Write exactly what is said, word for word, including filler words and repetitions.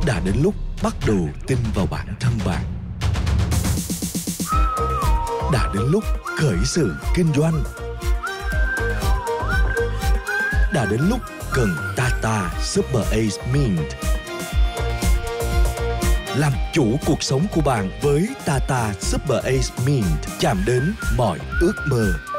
Đã đến lúc bắt đầu tin vào bản thân bạn. Đã đến lúc khởi sự kinh doanh. Đã đến lúc cần Tata Super Ace Mint. Làm chủ cuộc sống của bạn với Tata Super Ace Mint, chạm đến mọi ước mơ.